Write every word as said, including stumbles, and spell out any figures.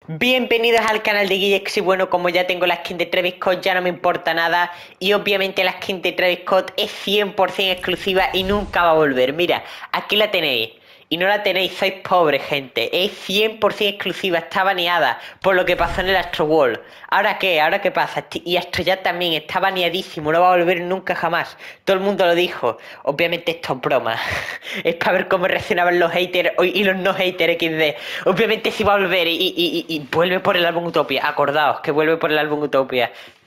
Bienvenidos al canal de Guillex y bueno, como ya tengo la skin de Travis Scott ya no me importa nada y obviamente la skin de Travis Scott es cien por ciento exclusiva y nunca va a volver. Mira, aquí la tenéis y no la tenéis, sois pobres gente, es cien por ciento exclusiva, está baneada por lo que pasó en el Astro World. ¿Ahora qué? ¿Ahora qué pasa? Y Astrollat también está baneadísimo, no va a volver nunca jamás, todo el mundo lo dijo. Obviamente esto es broma, es para ver cómo reaccionaban los haters y los no haters equis de. Obviamente sí va a volver y, y, y, y vuelve por el álbum Utopia. Acordaos que vuelve por el álbum Utopia.